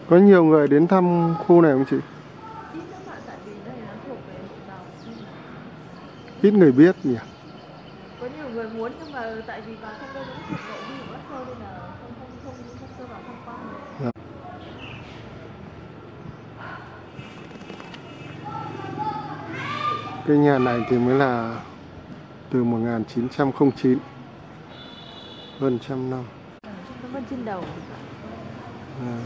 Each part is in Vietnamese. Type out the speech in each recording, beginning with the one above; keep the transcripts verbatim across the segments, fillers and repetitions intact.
Có nhiều người đến thăm khu này không chị? Ít các bạn, tại vì đây nó thuộc về hội đồng. Ít người biết nhỉ? Có nhiều người muốn nhưng mà tại vì vào trong đây nó thuộc nội vi của Bắc Sơn nên là không không không không cho vào tham quan được. Dạ. Cái nhà này thì mới là từ một nghìn chín trăm lẻ chín, hơn trăm năm. Nó vân trên đầu. À.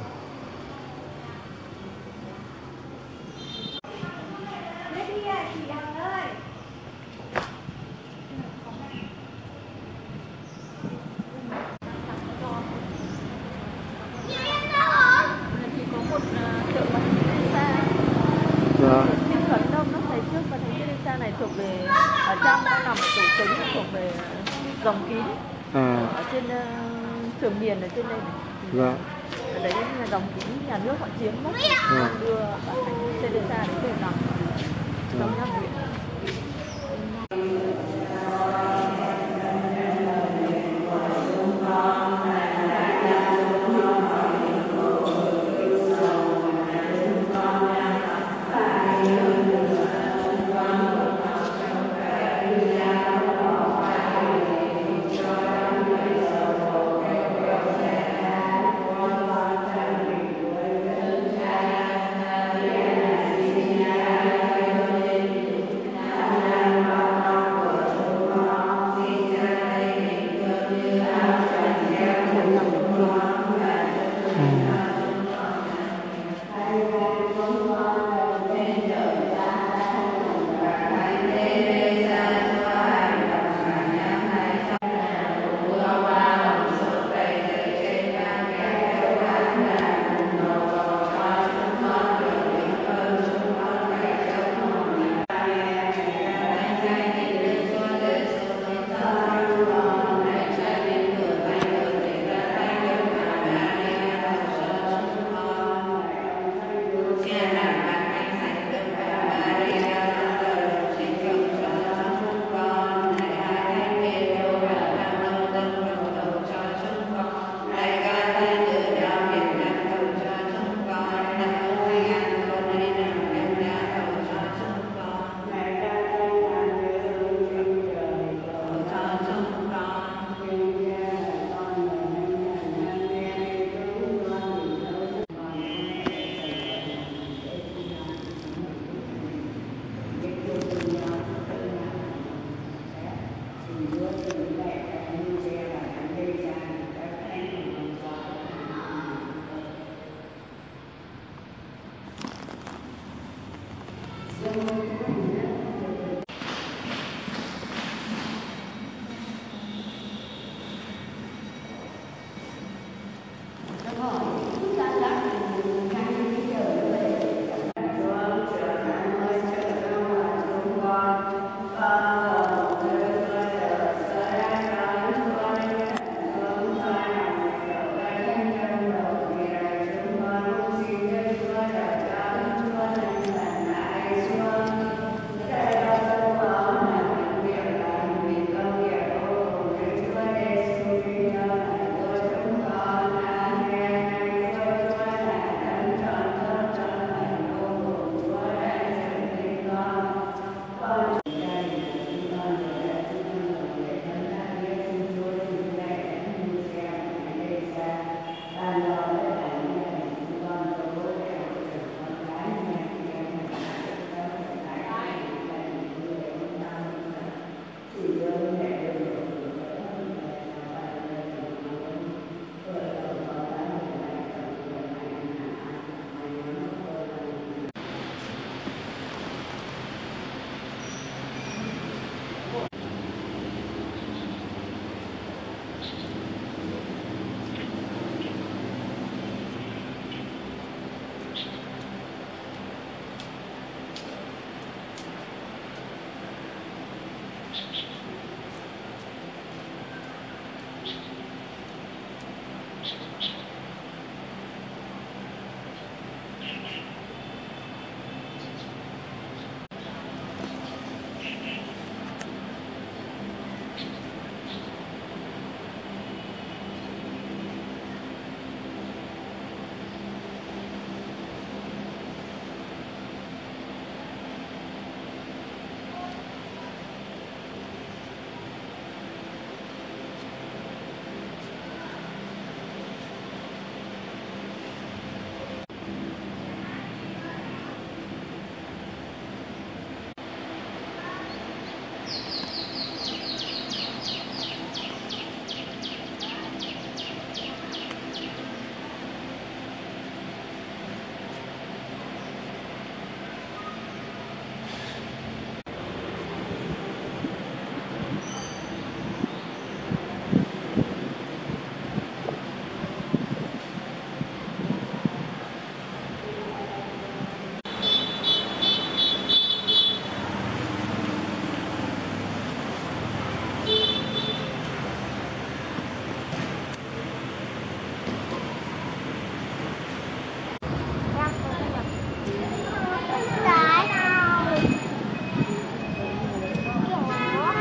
Thì có một chợ Bà Thành Teresa. Dạ. Thiên Thuận Đông nó thấy trước Bà Thành Teresa này thuộc về ở trong nó nằm ở tủ kính, thuộc về dòng kín. À. Ở trên uh, Trường Miền ở trên đây này. Dạ. Ở đấy là dòng kín nhà nước họ chiếm mất, À. đưa Bà Thành Teresa đến để nằm trong nhà viện.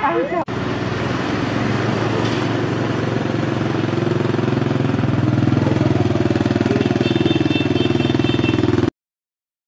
Ai chả